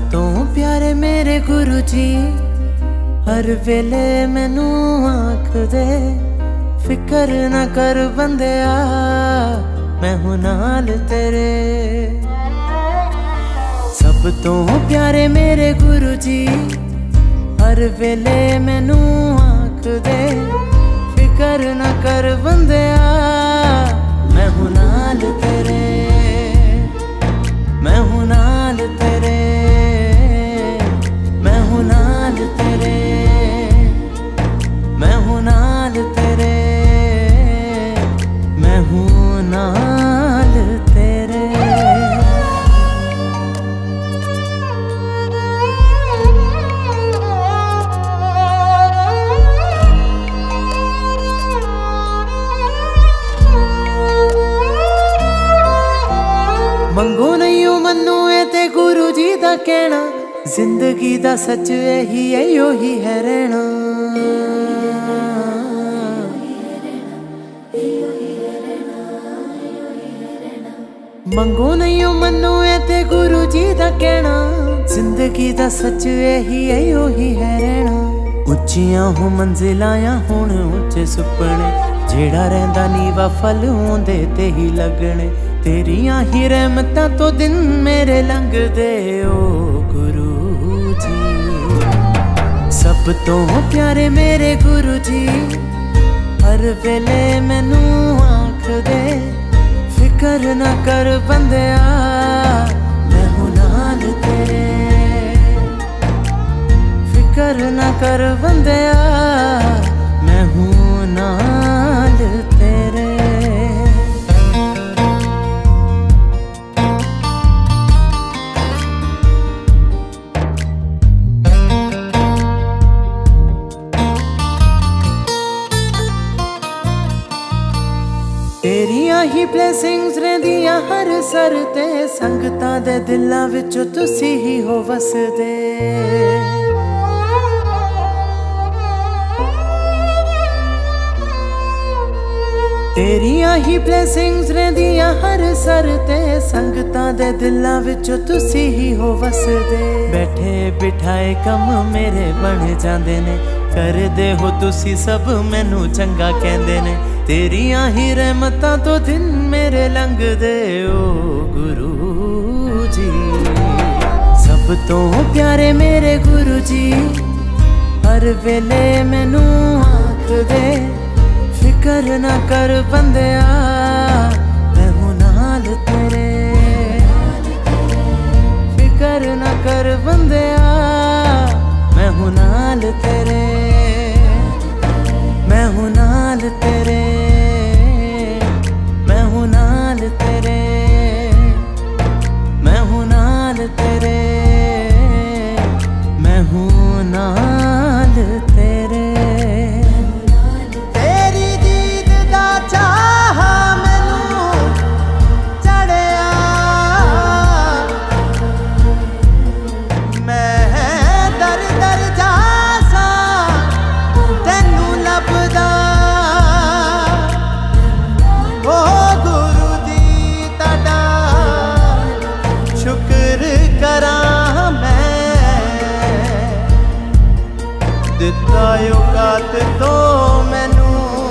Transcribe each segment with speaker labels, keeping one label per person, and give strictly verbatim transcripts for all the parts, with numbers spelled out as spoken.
Speaker 1: तो प्यारे मेरे गुरु जी हर वेले मैनू आख दे, फिकर ना कर बंदिया मैं हूं नाल तेरे। सब तो प्यारे मेरे गुरु जी हर वेले मैनू आख दे, फिकर ना कर बंदिया मैं हूं नाल तेरे, मैं हूं नाल तेरे, मैं हूं नाल तेरे, मैं हूं नाल तेरे, मैं हूं नाल तेरे। मंगो नहीं मनु ए ते गुरु जी दा कहना, जिंदगी दा सच यही है यो ही है रहना। मंगो नहीं मनु ए ते गुरु जी दा कहना, जिंदगी दा सच यही है यो ही है रहना। उच्चियां हो मंजिलां हुण उच्चे सुपने, जेड़ा रहिंदा नीवा फल होंदे ते ही लगने। तेरियां ही रहमतां तो दिन मेरे लंघदे ओ गुरु जी। सब तो प्यारे मेरे गुरु जी हर वेले मैनू आख दे, फिकर ना कर बंदिया मैं हूं नाल तेरे, फिकर ना कर बंदिया मैं हूं नाल तेरे। तेरियां ही ब्लेसिंग्स रहिंदियां हर सर ते, संगतां दे दिलां विच तुसी ही हो वसदे। तेरियां ही ब्लेसिंग्स रहिंदियां हर सर ते, संगतां दे दिलां विच तुसी ही हो वसदे। बैठे बिठाए कम मेरे बन जांदे ने, कर दे हो तुसी सब मैनू चंगा कहंदे ने। तेरियां ही रहमतां तो दिन मेरे लंघदे ओ गुरु जी। सब तो प्यारे मेरे गुरु जी हर वेले मैनू आख दे, फिकर ना कर बंदिया मैं हूं नाल तेरे, फिकर ना कर बंदिया मैं हूं नाल तेरे, मैं हूं नाल तेरे, मैं हूं नाल तेरे, मैं हूं नाल तेरे, मैं हूं नाल तेरे। तेरी दीद दा चाह मैनू चढ़िया, मैं दर दर जासा तेनू लभदा। ओ गुरु जी ताड़ा शुक्र करां मैं, दिता औकात तो मैनू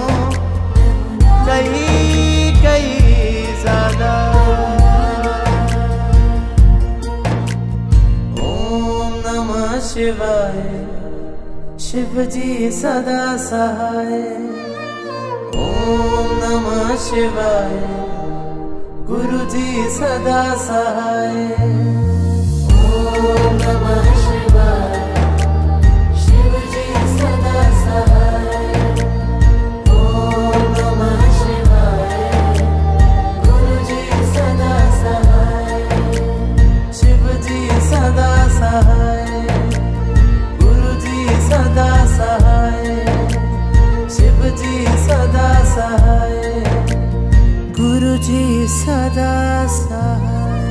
Speaker 1: कई कई ज़्यादा। ओम नमः शिवाय, शिव जी सदा सहाय। ओम नमः शिवाय, गुरु जी सदा सहाय। ओम नमः शिवाय, शिव जी सदा सहाय। ओम नमः शिवाय, गुरु जी सदा सहाय। शिव जी सदा सहाय, गुरु जी सदा सहाय। शिव जी सदा सहाय, गुरु जी सदा सहाय।